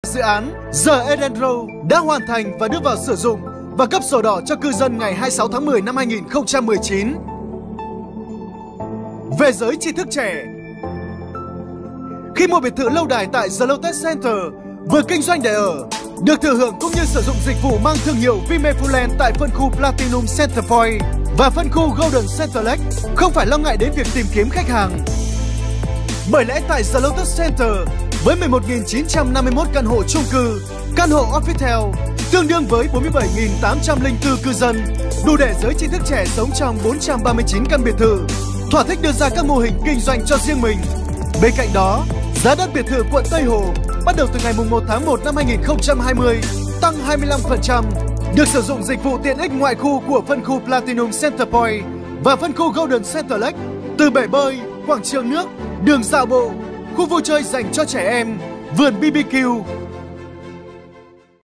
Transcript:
Dự án The Eden Road đã hoàn thành và đưa vào sử dụng và cấp sổ đỏ cho cư dân ngày 26 tháng 10 năm 2019. Về giới tri thức trẻ, khi mua biệt thự lâu đài tại The Lotus Center, vừa kinh doanh để ở, được thừa hưởng cũng như sử dụng dịch vụ mang thương hiệu Vimefuland tại phân khu Platinum Center Point và phân khu Golden Center Lake, không phải lo ngại đến việc tìm kiếm khách hàng. Bởi lẽ tại The Lotus Center, với 11.951 căn hộ chung cư, căn hộ Offitel, tương đương với 47.804 cư dân, đủ để giới tri thức trẻ sống trong 439 căn biệt thự, thỏa thích đưa ra các mô hình kinh doanh cho riêng mình. Bên cạnh đó, giá đất biệt thự quận Tây Hồ bắt đầu từ ngày 1 tháng 1 năm 2020 tăng 25%, được sử dụng dịch vụ tiện ích ngoại khu của phân khu Platinum Center Point và phân khu Golden Center Lake, từ bể bơi, quảng trường nước, đường dạo bộ, khu vui chơi dành cho trẻ em, vườn BBQ,